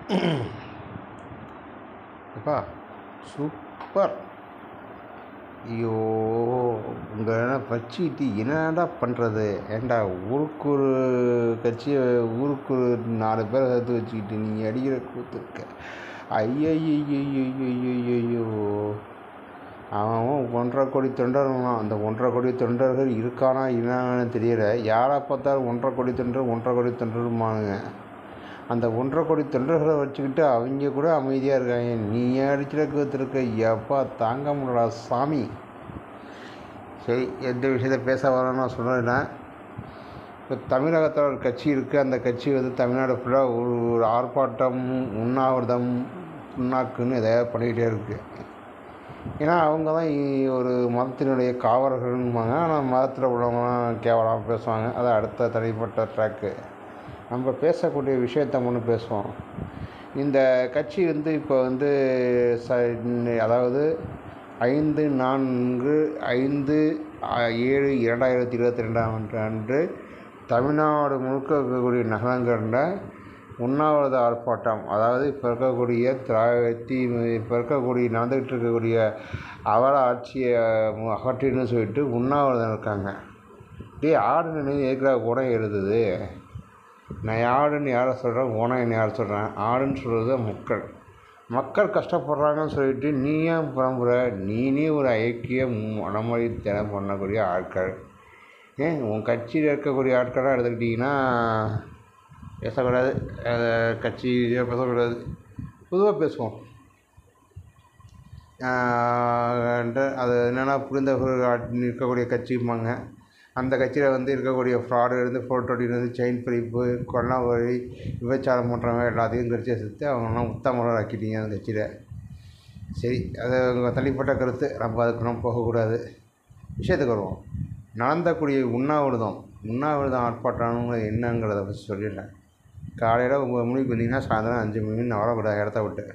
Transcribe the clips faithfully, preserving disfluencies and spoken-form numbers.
அப்பா சூப்பர். ஐயோ! உங்கள வச்சுக்கிட்டு என்னடா பண்ணுறது? ஏன்டா ஊருக்கு ஒரு கட்சியை ஊருக்கு ஒரு நாலு பேரை சேர்த்து வச்சுக்கிட்டு நீ அடிக்கிற கூத்து இருக்க. ஐயய்யய்யய்யய்யய்யோ! அவன் ஒன்றரை கோடி தொண்டர்களாம். அந்த ஒன்றரை கோடி தொண்டர்கள் இருக்கானா என்னன்னு தெரியல. யாரை பார்த்தாலும் ஒன்றரை கோடி தொண்டர் ஒன்றரை கோடி தொண்டருமானுங்க. அந்த ஒன்றரை கோடி தொண்டர்களை வச்சுக்கிட்டு அவங்க கூட அமைதியாக இருக்காங்க. நீ அடிச்சிட கூத்துருக்க. எப்பா தாங்க முடியலடா சாமி. சரி, எந்த விஷயத்தை பேச வரேன்னு நான் சொன்னேன்னா, இப்போ தமிழகத்தில் ஒரு கட்சி இருக்குது. அந்த கட்சி வந்து தமிழ்நாடு ஃபுல்லாக ஒரு ஒரு ஆர்ப்பாட்டம், உண்ணாவிரதம், புண்ணாக்குன்னு எதாவது பண்ணிக்கிட்டே இருக்குது. ஏன்னா அவங்க தான் ஒரு மதத்தினுடைய காவலர்கள்னுவாங்க. ஆனால் மதத்தில் உள்ளவங்களாம் கேவலமாக பேசுவாங்க. அது அடுத்த தனிப்பட்ட ட்ராக்கு. நம்ம பேசக்கூடிய விஷயத்தை மட்டும் பேசுவோம். இந்த கட்சி வந்து இப்போ வந்து ச அதாவது ஐந்து நான்கு ஐந்து ஏழு இரண்டாயிரத்தி இருபத்தி ரெண்டாம் அன்று தமிழ்நாடு முழுக்க இருக்கக்கூடிய நகரங்களில் உண்ணாவிரத ஆர்ப்பாட்டம், அதாவது இப்போ இருக்கக்கூடிய திராவிடத்தி இப்போ இருக்கக்கூடிய நடந்துக்கிட்டு இருக்கக்கூடிய அவல ஆட்சியை அகற்றின்னு சொல்லிட்டு உண்ணாவிரதம் இருக்காங்க. டே ஆடு நினைவு ஏற்கனவே உணவு எழுதுது. நான் ஆடுன்னு யாரை சொல்கிறேன், உணவுன்னு யாரை சொல்கிறேன்? ஆடுன்னு சொல்கிறது மக்கள். மக்கள் கஷ்டப்படுறாங்கன்னு சொல்லிட்டு நீ ஏன் புறம்புற? நீனே ஒரு ஐக்கிய மனமொழி தினம் பண்ணக்கூடிய ஆட்கள். ஏன் உன் கட்சியில் இருக்கக்கூடிய ஆட்களாக எடுத்துக்கிட்டிங்கன்னா பேசக்கூடாது. கட்சியாக பேசக்கூடாது, பொதுவாக பேசுவோம். அது என்னென்னா புரிந்தவர்கள் இருக்கக்கூடிய கட்சிம்பாங்க. அந்த கட்சியில் வந்து இருக்கக்கூடிய ஃப்ராடு இருந்து ஃபோட்டோட்டிலேருந்து செயின் பிரிப்பு, கொரோனா வழி, விபச்சாரம் போன்றவங்க எல்லாத்தையும் கட்சியை சேர்த்து அவங்களாம் உத்தமராக ஆக்கிட்டீங்க அந்த கட்சியில். சரி, அது உங்கள் தனிப்பட்ட கருத்து. நம்ம அதுக்கு நம்ம போகக்கூடாது. விஷயத்துக்கு வருவோம். நடந்தக்கூடிய உண்ணாவிரதம் உண்ணாவிரதம் ஆர்ப்பாட்டம்னு என்னங்கிறத பற்றி சொல்லிடுறேன். காலையில் ஒம்பது மணிக்கு வந்தீங்கன்னா சாயந்தரம் அஞ்சு மணி நான் வரக்கூடாது இடத்த விட்டு.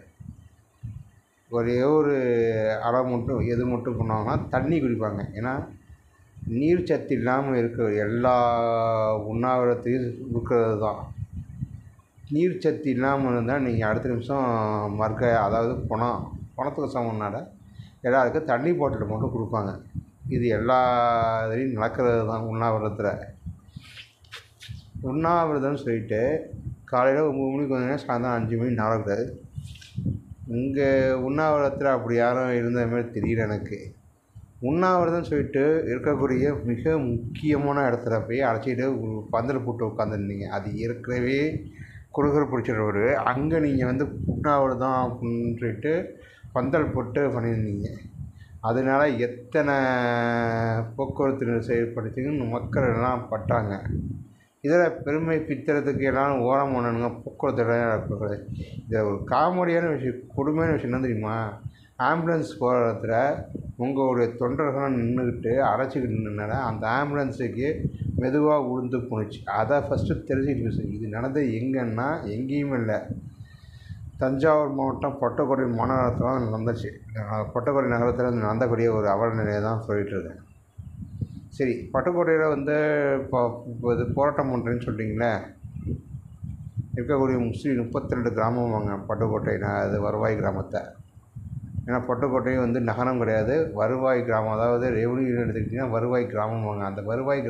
ஒரே ஒரு அரை மட்டும் எது மட்டும் பண்ணுவாங்கன்னா தண்ணி குடிப்பாங்க. ஏன்னா நீர் சத்து இல்லாமல் இருக்கிற எல்லா உண்ணாவிரத்தையும் இருக்கிறது தான். நீர் சத்து இல்லாமல் இருந்தால் நீங்கள் அடுத்த நிமிஷம் மறுக்க, அதாவது பணம் பணத்துக்கு சமம்னால எல்லாருக்கும் தண்ணி பாட்டில் மட்டும் கொடுப்பாங்க. இது எல்லா இதுலேயும் நடக்கிறது தான் உண்ணாவிரதத்தில். உண்ணாவிரதம்னு சொல்லிட்டு காலையில் ஒம்பது மணிக்கு வந்தீங்கன்னா சாயந்தரம் அஞ்சு மணி நடக்கூடாது. இங்கே உண்ணாவிரதத்தில் அப்படி யாரும் இருந்த மாதிரி தெரியல எனக்கு. உண்ணாவிரதம் சொல்லிட்டு இருக்கக்கூடிய மிக முக்கியமான இடத்துல போய் அழைச்சிட்டு பந்தல் போட்டு உட்காந்துருந்தீங்க. அது ஏற்கனவே குறுகர் பிடிச்சிடுவார். அங்கே நீங்கள் வந்து உண்ணாவிரதம் அப்படின்னு சொல்லிட்டு பந்தல் போட்டு பண்ணியிருந்தீங்க. அதனால எத்தனை போக்குவரத்து நெரிசல் ஏற்படுத்திங்கன்னு மக்கள் எல்லாம் பட்டாங்க. இதில் பெருமை பித்தறதுக்கு எல்லாம் ஓரம் பண்ணணுங்க. போக்குவரத்து இருக்கக்கூடாது. இதில் ஒரு காமெடியான விஷயம், கொடுமையான விஷயம் என்ன தெரியுமா? ஆம்புலன்ஸ் போகிற இடத்துல உங்களுடைய தொண்டர்களாக நின்றுக்கிட்டு அரைச்சிக்கிட்டு நின்றனால அந்த ஆம்புலன்ஸுக்கு மெதுவாக உளுந்து போணுச்சு. அதை ஃபஸ்ட்டு தெரிஞ்சுக்கிட்டு பேசுங்க. இது நடந்தது எங்கன்னா எங்கேயுமே இல்லை, தஞ்சாவூர் மாவட்டம் பட்டுக்கோட்டை மாநகரத்தில் தான் நடந்துச்சு. பட்டுக்கோட்டை நகரத்தில் நடந்தக்கூடிய ஒரு அவல நிலையை தான் சொல்லிகிட்டு இருக்கேன். சரி, பட்டுக்கோட்டையில் வந்து இப்போ இப்போ இது போராட்டம் பண்ணுறேன்னு சொல்லிட்டீங்களே, இருக்கக்கூடிய முஸ்லீம் முப்பத்தி ரெண்டு கிராமம் வாங்க பட்டுக்கோட்டை. நான் அது வருவாய் கிராமத்தை. ஏன்னா பட்டுக்கோட்டையும் வந்து நகரம் கிடையாது, வருவாய் கிராமம். அதாவது ரெவன்யூ எடுத்துக்கிட்டிங்கன்னா வருவாய் கிராமம் வாங்க. அந்த வருவாய்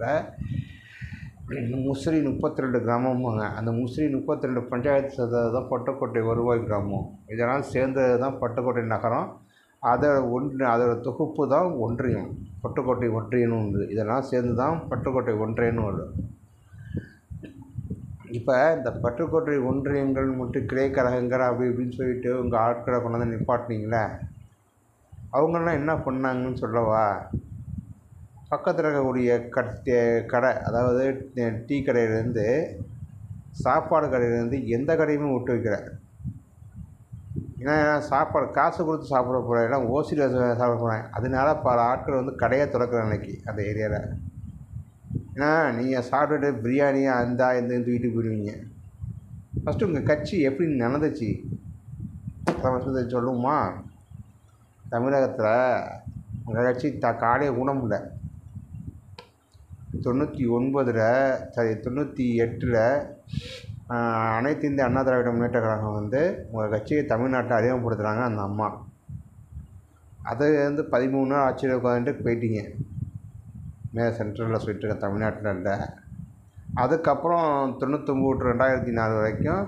கிராமத்தில் முஸ்லீம் முப்பத்தி ரெண்டு கிராமம் வாங்க. அந்த முஸ்லீம் முப்பத்தி ரெண்டு பஞ்சாயத்து சேர்ந்தது தான் பட்டுக்கோட்டை வருவாய் கிராமம். இதனால் சேர்ந்தது தான் பட்டுக்கோட்டை நகரம். அதை ஒன்று அதோட தொகுப்பு தான் ஒன்றியம். பட்டுக்கோட்டை ஒன்றியம்னு உண்டு. இதெல்லாம் சேர்ந்து தான் பட்டுக்கோட்டை ஒன்றியம்னு வரும். இப்போ இந்த பட்டுக்கோட்டை ஒன்றியங்கள் மட்டும் கிளை கழகங்கள் அப்படி இப்படின்னு சொல்லிட்டு உங்கள் ஆட்களை கொண்டாந்து நிப்பாட்டினீங்களே, அவங்கெல்லாம் என்ன பண்ணாங்கன்னு சொல்லவா? பக்கத்தில் இருக்கக்கூடிய கட் கடை, அதாவது டீ கடையிலேருந்து சாப்பாடு கடையிலேருந்து எந்த கடையுமே விட்டு வைக்கல. ஏன்னா சாப்பாடு காசு கொடுத்து சாப்பிட போகிறேன், எல்லாம் ஓசியில் சாப்பிட போகிறேன். அதனால பல ஆட்கள் வந்து கடையை திறக்கிற அன்னைக்கு அந்த ஏரியாவில். ஏன்னா நீங்கள் சாப்பிட்டுட்டு பிரியாணி அந்த இந்த தூக்கிட்டு போயிடுவீங்க. ஃபஸ்ட்டு உங்கள் கட்சி எப்படி நடந்துச்சு ஃபஸ்ட்டு சொல்லுமா? தமிழகத்தில் உங்கள் கட்சி த காலையே ஊனமில்ல. தொண்ணூற்றி ஒன்பதில் சரி தொண்ணூற்றி எட்டில் அனைத்து இந்திய அண்ணா திராவிட முன்னேற்ற கழகம் வந்து உங்கள் கட்சியை தமிழ்நாட்டில் அறிமுகப்படுத்துகிறாங்க அந்த அம்மா. அது வந்து பதிமூணு நாள் ஆட்சியில் உட்காந்துட்டு போயிட்டீங்க. மேலே சென்ட்ரலில் சொல்லிட்டு இருக்கேன், தமிழ்நாட்டில் இல்லை. அதுக்கப்புறம் தொண்ணூத்தொம்பது ரெண்டாயிரத்தி நாலு வரைக்கும்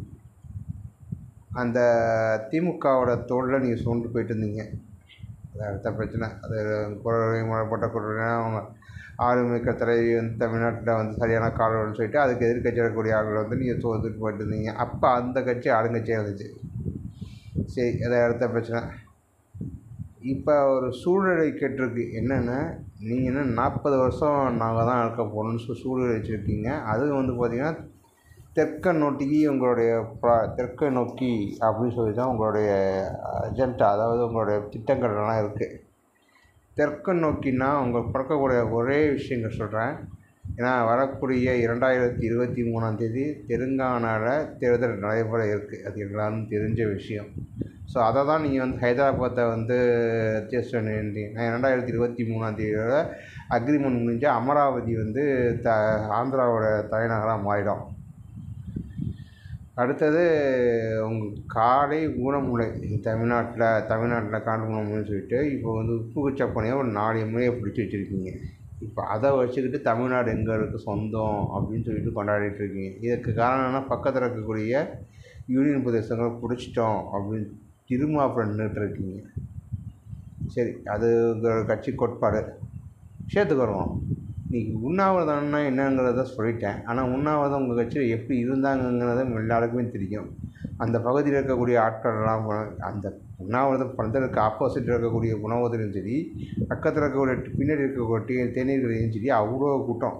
அந்த திமுகவோட தோளில் நீங்கள் சுமந்து போயிட்டு இருந்தீங்க. அது அடுத்த பிரச்சனை. அது குரலை முறைப்பட்ட குரல்னா அவங்க ஆளுமிக்க தலைவி வந்து தமிழ்நாட்டில் வந்து சரியான காலம்னு சொல்லிட்டு அதுக்கு எதிர்கட்சி இருக்கக்கூடிய ஆளுகள் வந்து நீங்கள் சுமந்துட்டு போயிட்டு இருந்தீங்க. அப்போ அந்த கட்சி ஆளுங்கட்சியாக இருந்துச்சு. சரி, அதை அடுத்த பிரச்சனை. இப்போ ஒரு சூழ்நிலை கேட்டிருக்கு என்னென்னா, நீங்கள் என்ன நாற்பது வருஷம் நாங்கள் தான் இருக்க போகணுன்னு சூழ்நிலை வச்சுருக்கீங்க. அது வந்து பார்த்திங்கன்னா தெற்கை நோக்கி உங்களுடைய ப்ரா தெற்கை நோக்கி அப்படின்னு சொல்லி தான் உங்களுடைய அஜெண்டா, அதாவது உங்களுடைய திட்டங்கள்லாம் இருக்குது. தெற்கை நோக்கினா உங்களுக்கு பிறக்கக்கூடிய ஒரே விஷயங்கள் சொல்கிறேன். ஏன்னா வரக்கூடிய இரண்டாயிரத்தி இருபத்தி மூணாம் தேதி தெலுங்கானாவில் தேர்தல் நடைபெற இருக்குது. அது எல்லாரும் தெரிஞ்ச விஷயம். ஸோ அதை தான் நீங்கள் வந்து ஹைதராபாத்தை வந்து அத்தியட்சம் ரெண்டாயிரத்தி இருபத்தி மூணாம் தேதியோட அக்ரிமெண்ட் முடிஞ்சால் அமராவதி வந்து த ஆந்திராவோட தலைநகராக மாறிடும். அடுத்தது உங்கள் காலை ஊனமுலை தமிழ்நாட்டில் தமிழ்நாட்டில் காடு ஊனமுலைன்னு சொல்லிட்டு இப்போ வந்து உப்பு கச்சப்பனையாக ஒரு நாலு முறையை பிடிச்சி வச்சுருக்கீங்க. இப்போ அதை வச்சுக்கிட்டு தமிழ்நாடு எங்கே இருக்குது சொந்தம் அப்படின்னு சொல்லிட்டு கொண்டாடிட்டு இருக்கீங்க. இதுக்கு காரணம் என்ன, பக்கத்தில் இருக்கக்கூடிய யூனியன் பிரதேசங்களை பிடிச்சிட்டோம் அப்படின்னு திரும்ப அப்புறம் நின்றுட்டு இருக்கீங்க. சரி, அது உங்கள் கட்சி கோட்பாடு. விஷயத்துக்கு வருவோம். இன்றைக்கி உண்ணாவிரதம்னா என்னங்கிறத சொல்லிட்டேன். ஆனால் உண்ணாவிரதம் உங்கள் கட்சியில் எப்படி இருந்தாங்கங்கிறத எல்லாருக்குமே தெரியும். அந்த பகுதியில் இருக்கக்கூடிய ஆட்கள்லாம் அந்த உண்ணாவிரதம் பண்ணுறதுக்கு ஆப்போசிட் இருக்கக்கூடிய உணவகத்திலையும் சரி, பக்கத்தில் இருக்கக்கூடிய பின்னாடி இருக்கக்கூடிய தேநீர்களையும் சரி அவ்வளோ கூட்டம்.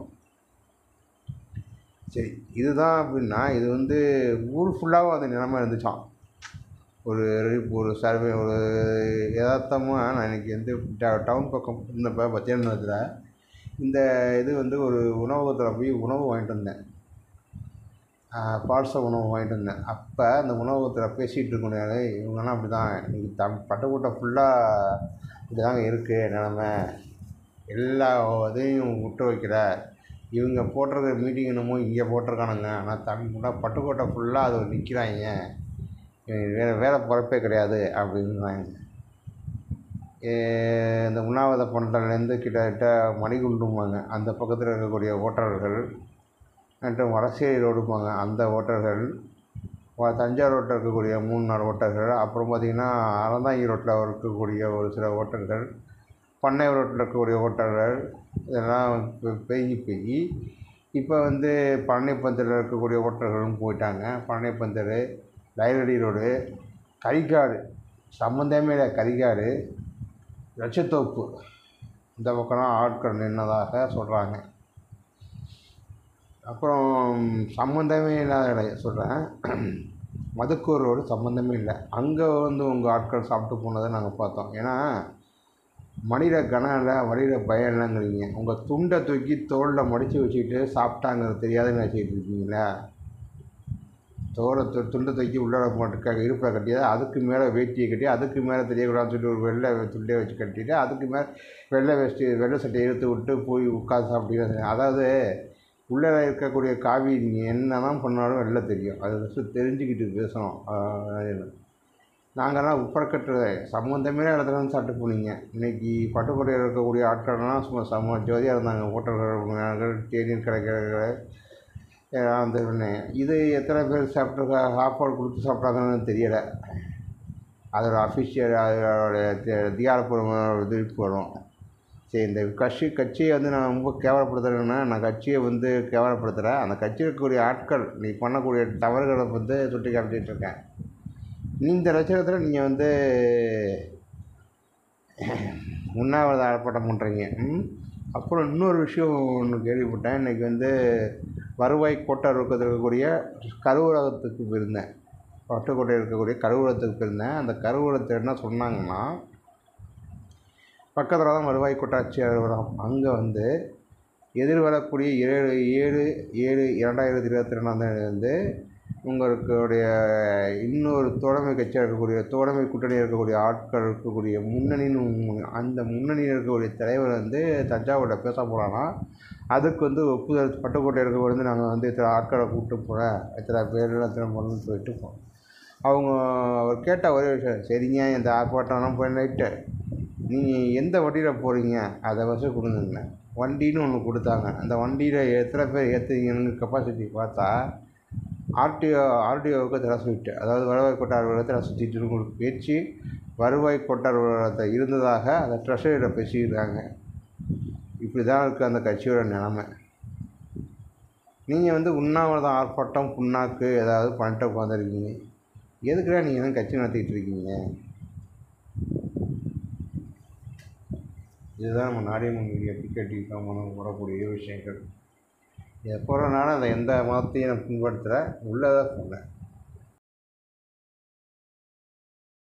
சரி, இதுதான் அப்படின்னா இது வந்து ஊர் ஃபுல்லாகவும் அந்த நிலைமை இருந்துச்சான். ஒரு ஒரு சர்வே ஒரு யதார்த்தமாக நான் இன்றைக்கி வந்து டவுன் பக்கம் இருந்தப்போ மத்தியானத்தில் இந்த இது வந்து ஒரு உணவகத்தில் போய் உணவு வாங்கிட்டு வந்தேன். பார்சல் உணவு வாங்கிட்டு வந்தேன். அப்போ அந்த உணவகத்தில் பேசிகிட்டு இருக்கணும், இவங்கெல்லாம் அப்படி தான் இன்றைக்கி தம் பட்டுக்கோட்டை ஃபுல்லாக இப்படி தாங்க இருக்குது நிலமை, எல்லா இதையும் விட்டு வைக்கிற இவங்க போட்டிருக்க மீட்டிங் என்னமோ இங்கே போட்டிருக்கானுங்க, ஆனால் தமிழ் பட்டுக்கோட்டை ஃபுல்லாக அதை நிற்கிறாங்க, வேறு வேலை பொறுப்பே கிடையாது அப்படின்றாங்க. இந்த உண்ணாவிரத பண்ணுறதுலேருந்து கிட்டத்தட்ட மணிகுண்டும்பாங்க அந்த பக்கத்தில் இருக்கக்கூடிய ஓட்டர்கள், மற்றும் வடசேரி ரோடுப்பாங்க அந்த ஓட்டர்கள், தஞ்சாவூர் ரோட்டில் இருக்கக்கூடிய மூணு நாலு ஓட்டர்கள், அப்புறம் பார்த்திங்கன்னா அறந்தாங்கி ரோட்டில் இருக்கக்கூடிய ஒரு சில ஓட்டர்கள், பண்ணை ரோட்டில் இருக்கக்கூடிய ஓட்டர்கள், இதெல்லாம் பெருகி பெருகி இப்போ வந்து பண்ணைப்பந்தலில் இருக்கக்கூடிய ஓட்டர்களும் போயிட்டாங்க. பண்ணைப்பந்தல், லைப்ரரி ரோடு, கரிகாடு, சம்மந்தமே இல்லை கரிகாடு, லட்சத்தோப்பு இந்த பக்கம்லாம் ஆட்கள் நின்றதாக சொல்கிறாங்க. அப்புறம் சம்மந்தமே இல்லாத இடம் சொல்கிறேன், மதுக்கூர் ரோடு சம்மந்தமே இல்லை, அங்கே வந்து உங்கள் ஆட்கள் சாப்பிட்டு போனதை நாங்கள் பார்த்தோம். ஏன்னா மடியில் கனம் இல்லை, வழியில் பயம் இல்லைங்கிறீங்க. உங்கள் துண்டை தூக்கி தோளில் மடித்து வச்சுக்கிட்டு சாப்பிட்டாங்கிறது தெரியாதுன்னு வச்சுக்கிட்டு இருக்கீங்களா? தோலை து துண்டை தூக்கி உள்ளே போட்டு இருப்பில் கட்டியது, அதுக்கு மேலே வேட்டியை கட்டி அதுக்கு மேலே தெரியக்கூடாதுன்னு சொல்லிட்டு ஒரு வெள்ளை துண்டே வச்சு கட்டிட்டு அதுக்கு மேலே வெள்ளை வேஷ்டி வெள்ளை சட்டையை இழுத்து விட்டு போய் உட்காந்து சாப்பிட்டீங்க. அதாவது உள்ளே இருக்கக்கூடிய காவி நீங்கள் என்ன தான் பண்ணாலும் வெளில தெரியும். அது ஃபஸ்ட்டு தெரிஞ்சுக்கிட்டு பேசணும். நாங்கள்லாம் உப்பரக்கட்டு சம்மந்தமே இடத்துல வந்து சாப்பிட்டு போனீங்க. இன்றைக்கி பட்டுக்கோட்டையில் இருக்கக்கூடிய ஆட்கள்லாம் சும்மா சம ஜோதியாக இருந்தாங்க. ஹோட்டல்கள், தேநீர் கடைகள் அந்த இது எத்தனை பேர் சாப்பிட்ருக்கா சாப்பாடு கொடுத்து சாப்பிட்றாங்கன்னு தெரியலை. அதோட அஃபிஷியல் அதோடைய அதிகாரப்பூர்வமான திருப்பி வரும். சரி, இந்த கட்சி கட்சியை வந்து நான் ரொம்ப கேவலப்படுத்துகிறேன்னா நான் கட்சியை வந்து கேவலப்படுத்துகிறேன். அந்த கட்சியில் இருக்கக்கூடிய ஆட்கள் நீ பண்ணக்கூடிய தவறுகளை வந்து சுட்டி காமிச்சிட்ருக்கேன். இந்த லட்சணத்தில் நீங்கள் வந்து உண்ணாவிரத ஆர்ப்பாட்டம் பண்ணுறீங்க. அப்புறம் இன்னொரு விஷயம் ஒன்று கேள்விப்பட்டேன். இன்றைக்கி வந்து வருவாய் கோட்டை இருக்கக்கூடிய கருவூலகத்துக்கு போயிருந்தேன். பட்டுக்கோட்டையில் இருக்கக்கூடிய கருவூலத்துக்கு போயிருந்தேன். அந்த கருவூலத்தை என்ன சொன்னாங்கன்னா, பக்கத்தில் தான் வருவாய் கோட்டாட்சி அலுவலகம். அங்கே வந்து எதிர்வரக்கூடிய ஏழு ஏழு ஏழு இரண்டாயிரத்தி இருபத்தி ரெண்டாம் தேதி வந்து உங்களுடைய இன்னொரு தோழமை கட்சியாக இருக்கக்கூடிய தோழமை கூட்டணியில் இருக்கக்கூடிய ஆட்கள் இருக்கக்கூடிய முன்னணின்னு அந்த முன்னணியில் இருக்கக்கூடிய தலைவர் வந்து தஞ்சாவூரில் பேச போகிறான்னா, அதுக்கு வந்து ஒப்புதல் பட்டுக்கோட்டையருக்கு வந்து நாங்கள் வந்து இத்தனை ஆட்களை கூப்பிட்டு போகிறேன், இத்தனை பேர் எத்தனை பண்ணணும்னு சொல்லிட்டு போனோம். அவங்க அவர் கேட்ட ஒரே விஷயம், சரிங்க இந்த ஆர்ப்பாட்டம்லாம் போய் நைட்டு நீங்கள் எந்த வண்டியில் போகிறீங்க அதை வச்சு கொடுங்க. வண்டின்னு ஒன்று கொடுத்தாங்க. அந்த வண்டியில் எத்தனை பேர் ஏற்றுவீங்கன்னு கெப்பாசிட்டி பார்த்தா ஆர்டிஓ ஆர்டிஓவுக்கு தர சொல்லிட்டு, அதாவது வருவாய் கோட்ட அலுவலகத்தை தர சுற்றிட்டு உங்களுக்கு பேச்சு வருவாய் கோட்ட அலுவலகத்தில் இருந்ததாக அந்த ட்ரெஷரியில் பேசியிருக்காங்க. இப்படி தான் இருக்குது அந்த கட்சியோட நிலைமை. நீங்கள் வந்து உண்ணாவிரதம் ஆர்ப்பாட்டம் புண்ணாக்கு ஏதாவது பண்ணிட்டு உட்காந்துருக்கீங்க. எதுக்குடா நீங்கள் எதுவும் கட்சி நடத்திக்கிட்டு இருக்கீங்க? இதுதான் நம்ம நாடியம்மன் மீடியா பிகேடி மூலம் வரக்கூடிய விஷயங்கள். எப்போ வேணாலும் அதை எந்த மதத்தையும் நான் பின்பற்றுற உள்ளதாக சொன்னேன்.